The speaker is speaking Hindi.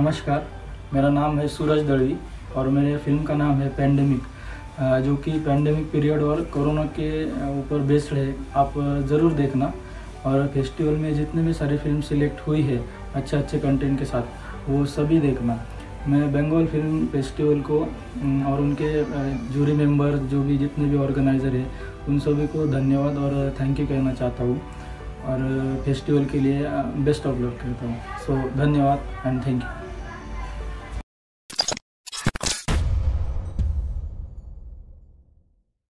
नमस्कार, मेरा नाम है सूरज दड़वी और मेरे फिल्म का नाम है पैंडेमिक, जो कि पैंडेमिक पीरियड और कोरोना के ऊपर बेस्ड है। आप ज़रूर देखना। और फेस्टिवल में जितने भी सारी फिल्म सिलेक्ट हुई है अच्छे अच्छे कंटेंट के साथ, वो सभी देखना। मैं बंगाल फिल्म फेस्टिवल को और उनके जूरी मेंबर जो भी जितने भी ऑर्गेनाइज़र हैं उन सभी को धन्यवाद और थैंक यू कहना चाहता हूँ और फेस्टिवल के लिए बेस्ट ऑफ लक करता हूँ। सो धन्यवाद एंड थैंक यू।